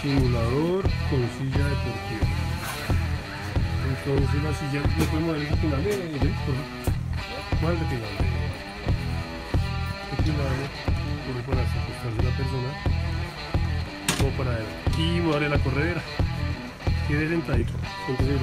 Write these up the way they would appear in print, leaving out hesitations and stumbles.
simulador con silla deportiva. Entonces la silla le puede mover el final de ¿cuál de final? El final puede para acostarse la persona como para adelante y moverle la corredera. Quede sentadito, entonces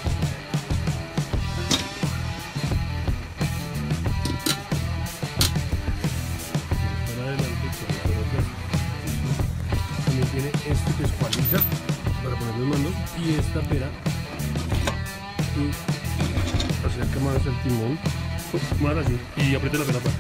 para adelante, para atrás. También tiene este que es cualiza para poner los mandos y esta pera y acerca más el timón, más así y aprieta la pera para.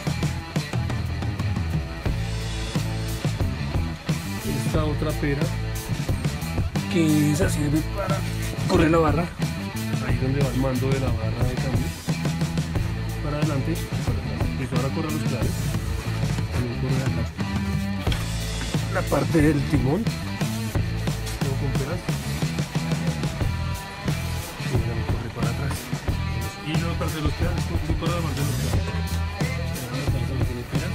Esta otra pera que esa sirve para correr la barra, ahí donde va el mando de la barra de cambio, para adelante y para atrás. Listo, ahora corre los pedales, también corre acá la parte del timón, todo con peras, y ahora corre para atrás, y la parte de los pedales, para la parte de los pedales, la parte también tiene peras.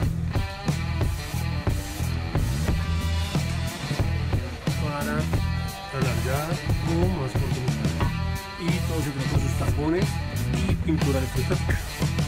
Para alargar como más corto y todo se trata de sus tapones y pintura electrostática.